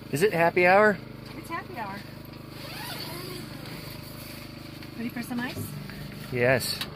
Is it happy hour? It's happy hour. Ready for some ice? Yes.